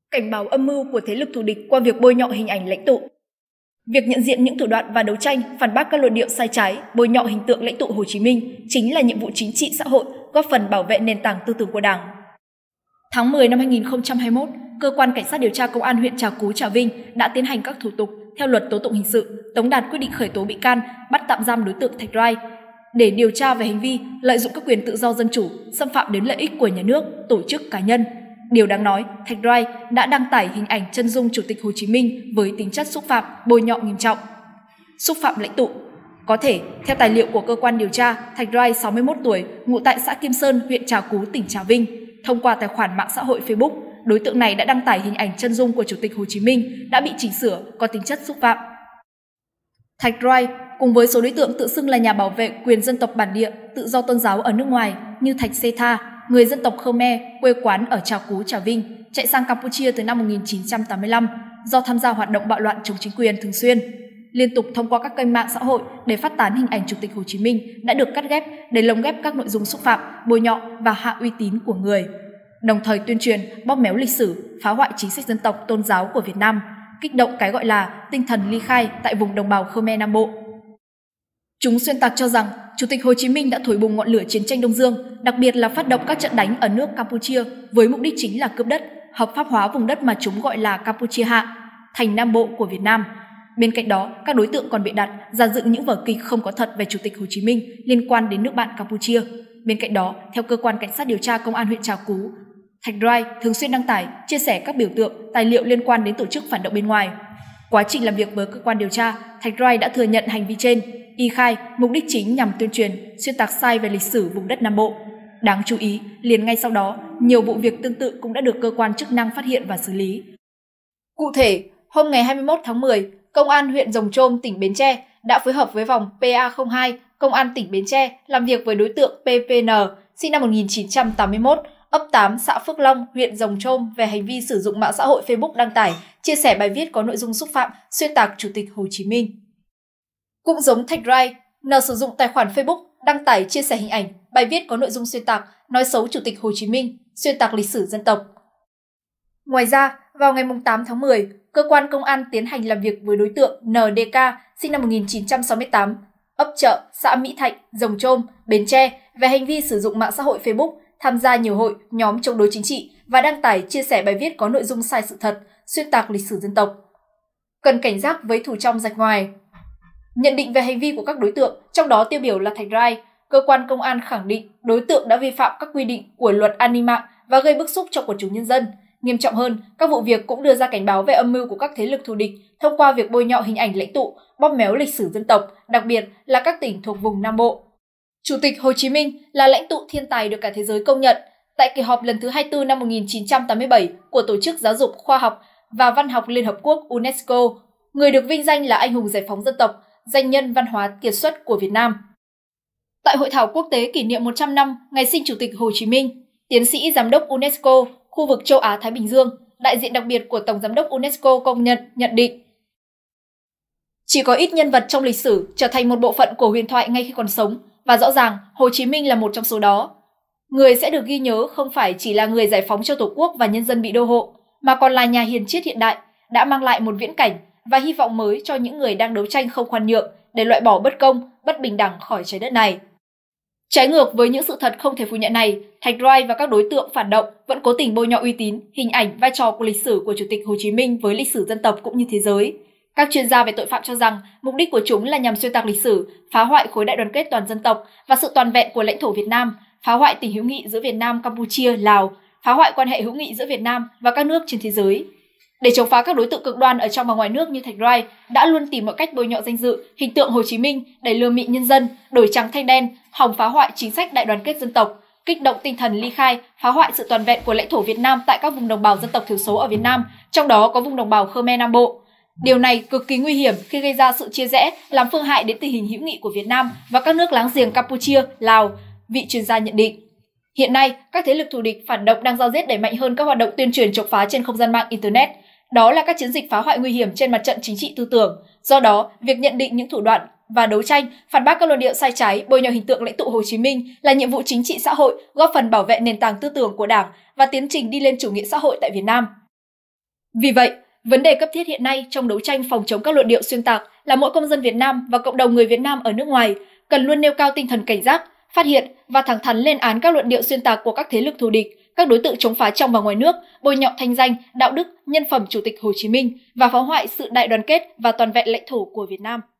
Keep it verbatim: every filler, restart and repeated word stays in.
cảnh báo âm mưu của thế lực thù địch qua việc bôi nhọ hình ảnh lãnh tụ. Việc nhận diện những thủ đoạn và đấu tranh, phản bác các luận điệu sai trái, bôi nhọ hình tượng lãnh tụ Hồ Chí Minh chính là nhiệm vụ chính trị xã hội, góp phần bảo vệ nền tảng tư tưởng của Đảng. Tháng mười năm hai nghìn không trăm hai mươi mốt, Cơ quan Cảnh sát điều tra Công an huyện Trà Cú, Trà Vinh đã tiến hành các thủ tục theo luật tố tụng hình sự, tống đạt quyết định khởi tố bị can, bắt tạm giam đối tượng Thạch Rai để điều tra về hành vi lợi dụng các quyền tự do dân chủ, xâm phạm đến lợi ích của nhà nước, tổ chức cá nhân. Điều đáng nói, Thạch Rai đã đăng tải hình ảnh chân dung Chủ tịch Hồ Chí Minh với tính chất xúc phạm, bôi nhọ nghiêm trọng. Xúc phạm lãnh tụ. Có thể, theo tài liệu của cơ quan điều tra, Thạch Rai, sáu mươi mốt tuổi, ngụ tại xã Kim Sơn, huyện Trà Cú, tỉnh Trà Vinh. Thông qua tài khoản mạng xã hội Facebook, đối tượng này đã đăng tải hình ảnh chân dung của Chủ tịch Hồ Chí Minh đã bị chỉnh sửa có tính chất xúc phạm. Thạch Rai cùng với số đối tượng tự xưng là nhà bảo vệ quyền dân tộc bản địa, tự do tôn giáo ở nước ngoài như Thạch Sê Tha, người dân tộc Khmer, quê quán ở Trà Cú, Trà Vinh, chạy sang Campuchia từ năm một nghìn chín trăm tám mươi lăm do tham gia hoạt động bạo loạn chống chính quyền thường xuyên. Liên tục thông qua các kênh mạng xã hội để phát tán hình ảnh Chủ tịch Hồ Chí Minh đã được cắt ghép để lồng ghép các nội dung xúc phạm, bôi nhọ và hạ uy tín của người. Đồng thời tuyên truyền, bóp méo lịch sử, phá hoại chính sách dân tộc tôn giáo của Việt Nam, kích động cái gọi là tinh thần ly khai tại vùng đồng bào Khmer Nam Bộ. Chúng xuyên tạc cho rằng Chủ tịch Hồ Chí Minh đã thổi bùng ngọn lửa chiến tranh Đông Dương, đặc biệt là phát động các trận đánh ở nước Campuchia với mục đích chính là cướp đất, hợp pháp hóa vùng đất mà chúng gọi là Campuchia Hạ, thành Nam Bộ của Việt Nam. Bên cạnh đó, các đối tượng còn bịa đặt, dàn dựng những vở kịch không có thật về Chủ tịch Hồ Chí Minh liên quan đến nước bạn Campuchia. Bên cạnh đó, theo cơ quan cảnh sát điều tra Công an huyện Trà Cú, Thạch Rai thường xuyên đăng tải, chia sẻ các biểu tượng, tài liệu liên quan đến tổ chức phản động bên ngoài. Quá trình làm việc với cơ quan điều tra, Thạch Rai đã thừa nhận hành vi trên. Y khai, mục đích chính nhằm tuyên truyền, xuyên tạc sai về lịch sử vùng đất Nam Bộ. Đáng chú ý, liền ngay sau đó, nhiều vụ việc tương tự cũng đã được cơ quan chức năng phát hiện và xử lý. Cụ thể, hôm ngày hai mươi mốt tháng mười, Công an huyện Rồng Trôm, tỉnh Bến Tre đã phối hợp với vòng P A không hai, Công an tỉnh Bến Tre làm việc với đối tượng P P N, sinh năm một nghìn chín trăm tám mươi mốt, ấp tám, xã Phước Long, huyện Rồng Trôm về hành vi sử dụng mạng xã hội Facebook đăng tải, chia sẻ bài viết có nội dung xúc phạm, xuyên tạc Chủ tịch Hồ Chí Minh. Cũng giống Thạch Rai, N sử dụng tài khoản Facebook đăng tải, chia sẻ hình ảnh, bài viết có nội dung xuyên tạc, nói xấu Chủ tịch Hồ Chí Minh, xuyên tạc lịch sử dân tộc. Ngoài ra, vào ngày tám tháng mười, cơ quan công an tiến hành làm việc với đối tượng N D K, sinh năm một nghìn chín trăm sáu mươi tám, ấp Chợ, xã Mỹ Thạnh, Rồng Trôm, Bến Tre về hành vi sử dụng mạng xã hội Facebook, tham gia nhiều hội, nhóm chống đối chính trị và đăng tải, chia sẻ bài viết có nội dung sai sự thật, xuyên tạc lịch sử dân tộc. Cần cảnh giác với thủ trong rạch ngoài. Nhận định về hành vi của các đối tượng, trong đó tiêu biểu là Thạch Rai, cơ quan công an khẳng định đối tượng đã vi phạm các quy định của luật an ninh mạng và gây bức xúc cho quần chúng nhân dân. Nghiêm trọng hơn, các vụ việc cũng đưa ra cảnh báo về âm mưu của các thế lực thù địch thông qua việc bôi nhọ hình ảnh lãnh tụ, bóp méo lịch sử dân tộc, đặc biệt là các tỉnh thuộc vùng Nam Bộ. Chủ tịch Hồ Chí Minh là lãnh tụ thiên tài được cả thế giới công nhận. Tại kỳ họp lần thứ hai mươi tư năm một nghìn chín trăm tám mươi bảy của Tổ chức Giáo dục, Khoa học và Văn học Liên Hợp Quốc UNESCO, người được vinh danh là anh hùng giải phóng dân tộc, danh nhân văn hóa kiệt xuất của Việt Nam. Tại hội thảo quốc tế kỷ niệm một trăm năm ngày sinh Chủ tịch Hồ Chí Minh, tiến sĩ giám đốc UNESCO khu vực châu Á Thái Bình Dương, đại diện đặc biệt của Tổng giám đốc UNESCO công nhận nhận định: chỉ có ít nhân vật trong lịch sử trở thành một bộ phận của huyền thoại ngay khi còn sống, và rõ ràng Hồ Chí Minh là một trong số đó. Người sẽ được ghi nhớ không phải chỉ là người giải phóng cho Tổ quốc và nhân dân bị đô hộ, mà còn là nhà hiền triết hiện đại, đã mang lại một viễn cảnh và hy vọng mới cho những người đang đấu tranh không khoan nhượng để loại bỏ bất công, bất bình đẳng khỏi trái đất này. Trái ngược với những sự thật không thể phủ nhận này, Thạch Rai và các đối tượng phản động vẫn cố tình bôi nhọ uy tín, hình ảnh, vai trò của lịch sử của Chủ tịch Hồ Chí Minh với lịch sử dân tộc cũng như thế giới. Các chuyên gia về tội phạm cho rằng mục đích của chúng là nhằm xuyên tạc lịch sử, phá hoại khối đại đoàn kết toàn dân tộc và sự toàn vẹn của lãnh thổ Việt Nam, phá hoại tình hữu nghị giữa Việt Nam, Campuchia, Lào, phá hoại quan hệ hữu nghị giữa Việt Nam và các nước trên thế giới. Để chống phá các đối tượng cực đoan ở trong và ngoài nước như Thạch Rai đã luôn tìm mọi cách bôi nhọ danh dự, hình tượng Hồ Chí Minh để lừa mị nhân dân, đổi trắng thay đen, hòng phá hoại chính sách đại đoàn kết dân tộc, kích động tinh thần ly khai, phá hoại sự toàn vẹn của lãnh thổ Việt Nam tại các vùng đồng bào dân tộc thiểu số ở Việt Nam, trong đó có vùng đồng bào Khmer Nam Bộ. Điều này cực kỳ nguy hiểm khi gây ra sự chia rẽ, làm phương hại đến tình hình hữu nghị của Việt Nam và các nước láng giềng Campuchia, Lào, vị chuyên gia nhận định. Hiện nay, các thế lực thù địch phản động đang rao riết đẩy mạnh hơn các hoạt động tuyên truyền chống phá trên không gian mạng Internet. Đó là các chiến dịch phá hoại nguy hiểm trên mặt trận chính trị tư tưởng. Do đó, việc nhận định những thủ đoạn và đấu tranh, phản bác các luận điệu sai trái, bôi nhọ hình tượng lãnh tụ Hồ Chí Minh là nhiệm vụ chính trị xã hội, góp phần bảo vệ nền tảng tư tưởng của Đảng và tiến trình đi lên chủ nghĩa xã hội tại Việt Nam. Vì vậy, vấn đề cấp thiết hiện nay trong đấu tranh phòng chống các luận điệu xuyên tạc là mỗi công dân Việt Nam và cộng đồng người Việt Nam ở nước ngoài cần luôn nêu cao tinh thần cảnh giác, phát hiện và thẳng thắn lên án các luận điệu xuyên tạc của các thế lực thù địch, các đối tượng chống phá trong và ngoài nước, bôi nhọ thanh danh, đạo đức, nhân phẩm Chủ tịch Hồ Chí Minh và phá hoại sự đại đoàn kết và toàn vẹn lãnh thổ của Việt Nam.